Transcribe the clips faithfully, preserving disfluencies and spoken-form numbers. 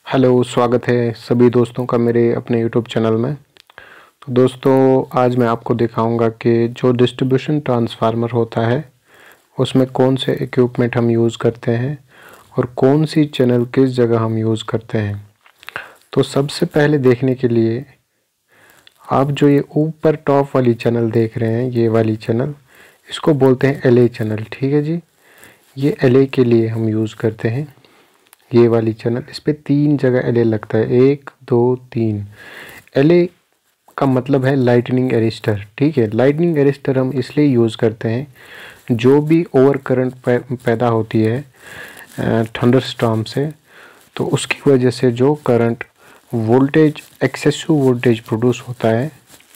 Hello, स्वागत है सभी दोस्तों का मेरे अपने यूट्यूब चैनल में। तो दोस्तों, आज मैं आपको दिखाऊंगा कि जो डिस्ट्रीब्यूशन ट्रांसफार्मर होता है उसमें कौन से इक्विपमेंट हम यूज़ करते हैं और कौन सी चैनल किस जगह हम यूज़ करते हैं। तो सबसे पहले देखने के लिए आप जो ये ऊपर टॉप वाली चैनल देख रहे हैं, ये वाली चैनल, इसको बोलते हैं एल ए चैनल। ठीक है जी, ये एल ए के लिए हम यूज़ करते हैं ये वाली चैनल। इस पे तीन जगह एल ए लगता है, एक दो तीन। एल ए का मतलब है लाइटनिंग अरेस्टर। ठीक है, लाइटनिंग अरेस्टर हम इसलिए यूज़ करते हैं, जो भी ओवर करंट पैदा होती है थंडरस्टॉर्म से, तो उसकी वजह से जो current voltage excessive voltage produce होता है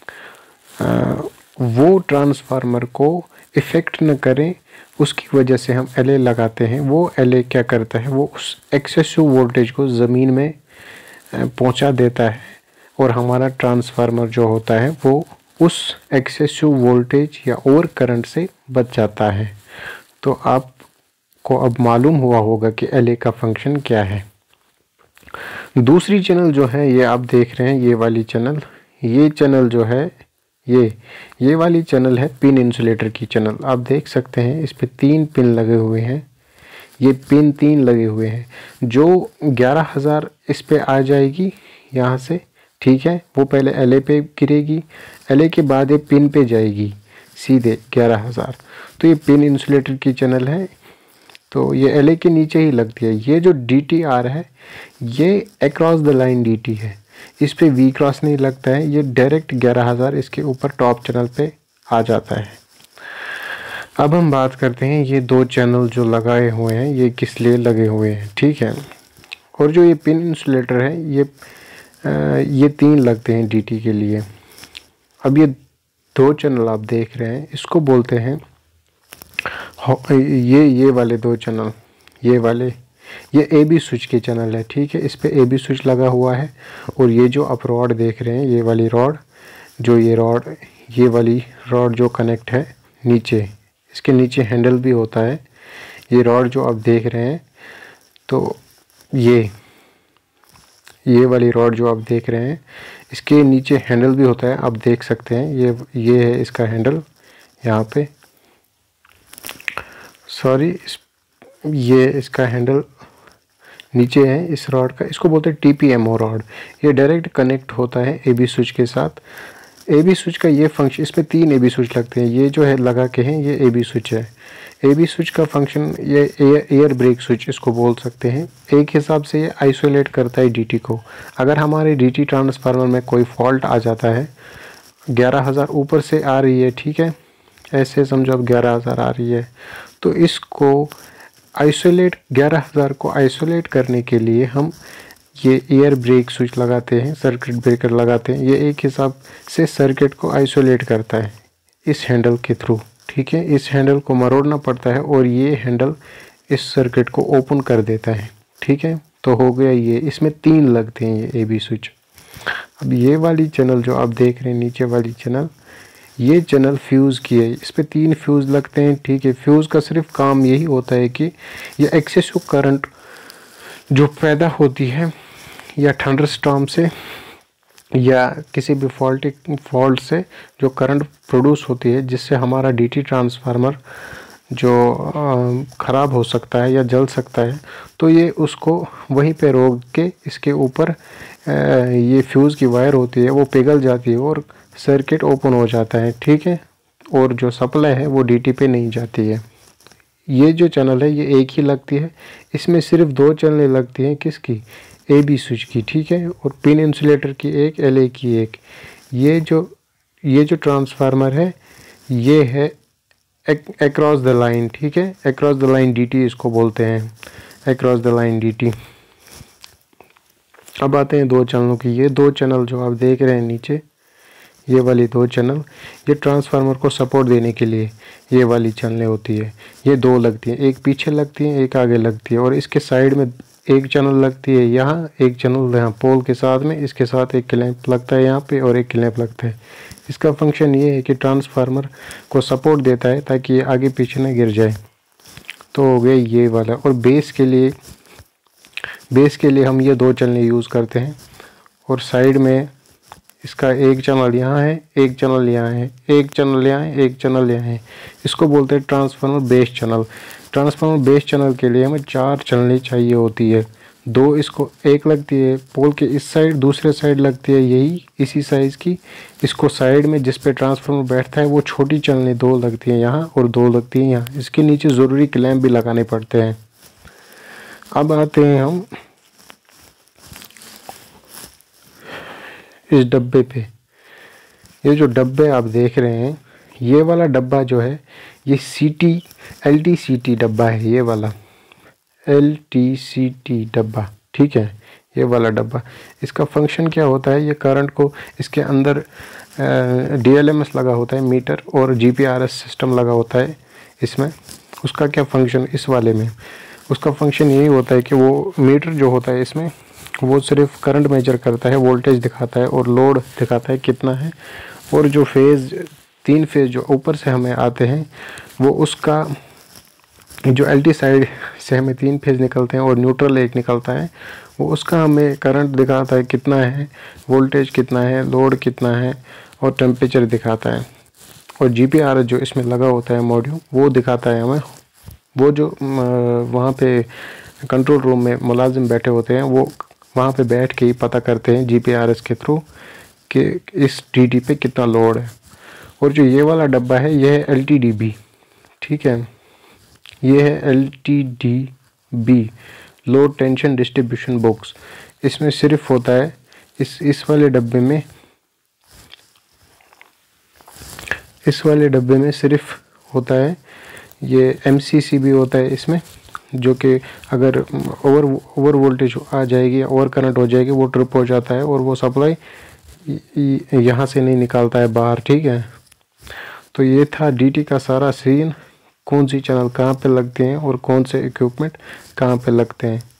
आ, वो ट्रांसफार्मर को इफ़ेक्ट न करें, उसकी वजह से हम एल ए लगाते हैं। वो एल ए क्या करता है, वो उस एक्सेसिव वोल्टेज को ज़मीन में पहुंचा देता है और हमारा ट्रांसफार्मर जो होता है वो उस एक्सेसिव वोल्टेज या ओवर करंट से बच जाता है। तो आपको अब मालूम हुआ होगा कि एल ए का फंक्शन क्या है। दूसरी चैनल जो है ये आप देख रहे हैं, ये वाली चैनल। ये चैनल जो है ये ये वाली चैनल है पिन इंसुलेटर की चैनल। आप देख सकते हैं इस पे तीन पिन लगे हुए हैं, ये पिन तीन लगे हुए हैं। जो ग्यारह हज़ार इस पे आ जाएगी यहाँ से, ठीक है, वो पहले एल ए पे गिरेगी, एल ए के बाद ये पिन पे जाएगी सीधे ग्यारह हज़ार। तो ये पिन इंसुलेटर की चैनल है, तो ये एल ए के नीचे ही लगती है। ये जो डी टी आर है ये across the line D T है, इस पे वी क्रॉस नहीं लगता है, ये डायरेक्ट ग्यारह हज़ार इसके ऊपर टॉप चैनल पे आ जाता है। अब हम बात करते हैं ये दो चैनल जो लगाए हुए हैं ये किस लिए लगे हुए हैं। ठीक है, और जो ये पिन इंसुलेटर है ये आ, ये तीन लगते हैं डी टी के लिए। अब ये दो चैनल आप देख रहे हैं, इसको बोलते हैं ये ये वाले दो चैनल, ये वाले ये ए बी स्विच के चैनल है। ठीक है, इस पे ए बी स्विच लगा हुआ है। और ये जो आप रॉड देख रहे हैं, ये वाली रॉड, जो ये रॉड ये वाली रॉड जो कनेक्ट है नीचे, इसके नीचे हैंडल भी होता है। ये रॉड जो आप देख रहे हैं, तो ये ये वाली रॉड जो आप देख रहे हैं, इसके नीचे हैंडल भी होता है। आप देख सकते हैं ये ये है इसका हैंडल यहाँ पे, सॉरी इस ये इसका हैंडल नीचे है इस रॉड का, इसको बोलते हैं T P M O rod. ये डायरेक्ट कनेक्ट होता है ए बी स्विच के साथ। ए बी स्विच का ये फंक्शन, इसमें तीन ए बी स्विच लगते हैं, ये जो है लगा के हैं ये ए बी स्विच है। ए बी स्विच का फंक्शन ये एयर ब्रेक स्विच इसको बोल सकते हैं। एक हिसाब से ये आइसोलेट करता है डी टी को। अगर हमारे डी टी ट्रांसफार्मर में कोई फॉल्ट आ जाता है, ग्यारह हज़ार ऊपर से आ रही है, ठीक है, ऐसे समझो अब ग्यारह हज़ार आ रही है, तो इसको आइसोलेट ग्यारह हज़ार को आइसोलेट करने के लिए हम ये एयर ब्रेक स्विच लगाते हैं, सर्किट ब्रेकर लगाते हैं। ये एक हिसाब से सर्किट को आइसोलेट करता है इस हैंडल के थ्रू। ठीक है, इस हैंडल को मरोड़ना पड़ता है और ये हैंडल इस सर्किट को ओपन कर देता है। ठीक है, तो हो गया ये, इसमें तीन लगते हैं ये ए बी स्विच। अब ये वाली चैनल जो आप देख रहे हैं, नीचे वाली चैनल, ये चैनल फ्यूज़ की है, इस पे तीन फ्यूज़ लगते हैं। ठीक है, फ्यूज़ का सिर्फ काम यही होता है कि ये एक्सेसिव करंट जो पैदा होती है या थंडरस्टॉर्म से या किसी भी फॉल्ट फॉल्ट से जो करंट प्रोड्यूस होती है, जिससे हमारा डी टी ट्रांसफार्मर जो ख़राब हो सकता है या जल सकता है, तो ये उसको वहीं पे रोक के इसके ऊपर ये फ्यूज़ की वायर होती है वो पिघल जाती है और सर्किट ओपन हो जाता है। ठीक है, और जो सप्लाई है वो डी टी पे नहीं जाती है। ये जो चैनल है ये एक ही लगती है, इसमें सिर्फ दो चैनलें लगती हैं, किसकी, ए बी स्विच की। ठीक है, और पिन इंसुलेटर की एक, एल ए की एक। ये जो ये जो ट्रांसफार्मर है ये है अक्रॉस द लाइन। ठीक है, across the line D T इसको बोलते हैं, across the line D T. अब आते हैं दो चैनलों की। ये दो चैनल जो आप देख रहे हैं नीचे, ये वाली दो चैनल, ये ट्रांसफार्मर को सपोर्ट देने के लिए ये वाली चैनलें होती है। ये दो लगती हैं, एक पीछे लगती है, एक आगे लगती है। और इसके साइड में एक चैनल लगती है यहाँ, एक चैनल यहाँ पोल के साथ में, इसके साथ एक क्लैंप लगता है यहाँ पे और एक क्लैंप लगता है। इसका फंक्शन ये है कि ट्रांसफार्मर को सपोर्ट देता है ताकि ये आगे पीछे ना गिर जाए। तो हो गया ये वाला। और बेस के लिए बेस के लिए हम ये दो चैनल यूज़ करते हैं। और साइड में इसका एक चैनल यहाँ है, एक चैनल यहाँ है, एक चैनल यहाँ है, एक चैनल यहाँ है। इसको बोलते हैं transformer base channel. Transformer base channel के लिए हमें चार चैनलें चाहिए होती है। दो इसको एक लगती है पोल के इस साइड, दूसरे साइड लगती है यही इसी साइज़ की। इसको साइड में जिस पे ट्रांसफार्मर बैठता है वो छोटी चैनलें दो लगती हैं यहाँ और दो लगती हैं यहाँ। इसके नीचे ज़रूरी क्लैंप भी लगाने पड़ते हैं। अब आते हैं हम इस डब्बे पे। ये जो डब्बे आप देख रहे हैं, ये वाला डब्बा जो है ये C T L T C T डब्बा है। ये वाला एल टी सी टी डब्बा, ठीक है, ये वाला डब्बा। इसका फंक्शन क्या होता है, ये करंट को इसके अंदर डी एल एम एस लगा होता है मीटर और G P R S system लगा होता है इसमें। उसका क्या फंक्शन इस वाले में, उसका फंक्शन यही होता है कि वो मीटर जो होता है इसमें वो सिर्फ करंट मेजर करता है, वोल्टेज दिखाता है और लोड दिखाता है कितना है। और जो फेज़ तीन फेज़ जो ऊपर से हमें आते हैं वो उसका जो एल टी साइड से हमें तीन फेज़ निकलते हैं और न्यूट्रल एक निकलता है, वो उसका हमें करंट दिखाता है कितना है, वोल्टेज कितना है, लोड कितना है और टेम्परेचर दिखाता है। और जी पी आर एस जो इसमें लगा होता है मॉड्यूल वो दिखाता है हमें, वो जो वहाँ पे कंट्रोल रूम में मुलाजिम बैठे होते हैं वो वहाँ पे बैठ के ही पता करते हैं जी पी आर एस के थ्रू कि इस डी टी पे कितना लोड है। और जो ये वाला डब्बा है ये है एल टी डी बी, ठीक है, ये है L T D B low tension distribution box. इसमें सिर्फ होता है इस इस वाले डब्बे में इस वाले डब्बे में सिर्फ होता है ये एम सी सी बी होता है इसमें, जो कि अगर ओवर ओवर वोल्टेज आ जाएगी, ओवर करंट हो जाएगी, वो ट्रिप हो जाता है और वो सप्लाई यहाँ से नहीं निकालता है बाहर, ठीक है। तो ये था डीटी का सारा सीन, कौन सी चैनल कहाँ पे लगते हैं और कौन से इक्विपमेंट कहाँ पे लगते हैं।